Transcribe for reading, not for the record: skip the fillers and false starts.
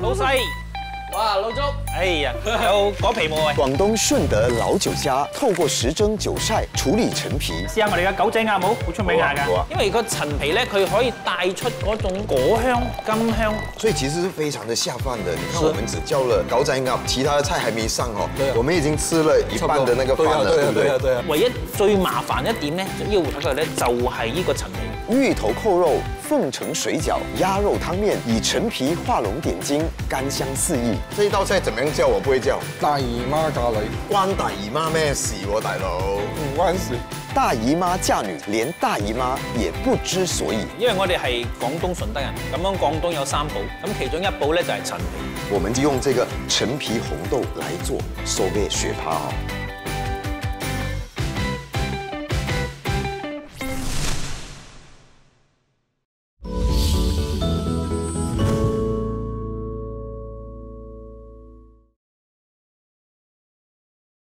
老細， 哇，老粥， 哎呀，有果皮冇喂？ 广东顺德老酒家透过时蒸酒晒处理陳皮， 試下我哋嘅狗仔鴨冇，好出名下㗎。因為個陳皮咧，佢可以帶出嗰種果香、甘香。 所以其實是非常的下飯的。你看我們只叫了高仔鴨，其他的菜還沒上哦。我們已經吃了一半的那個飯了，對不對？ 對啊。 唯一最麻煩一點咧，要睇佢咧就係呢個陳皮。 芋頭扣肉、鳳城水餃、鴨肉湯麵，以陳皮畫龍點睛，甘香四溢。 這一道菜怎麼樣叫我不會叫？ 大姨媽嫁女， 關大姨媽咩事喎，大佬？ 唔關事。 大姨媽嫁女，連大姨媽也不知所以。 因為我哋係廣東順德人，咁樣廣東有三寶，咁其中一寶咧就係陳皮。 我們就用這個陳皮紅豆來做，收給雪趴哦。